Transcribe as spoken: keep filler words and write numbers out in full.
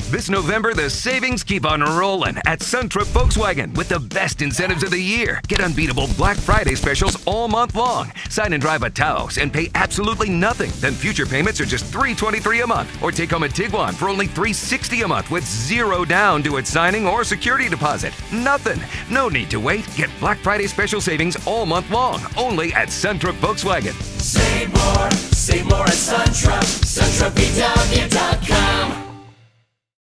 This November, the savings keep on rolling at Suntrup Volkswagen with the best incentives of the year. Get unbeatable Black Friday specials all month long. Sign and drive a Taos and pay absolutely nothing. Then future payments are just three hundred twenty-three dollars a month. Or take home a Tiguan for only three hundred sixty dollars a month with zero down to its signing or security deposit. Nothing. No need to wait. Get Black Friday special savings all month long. Only at Suntrup Volkswagen. Save more, save more at Suntrup, Suntrup V W dot com.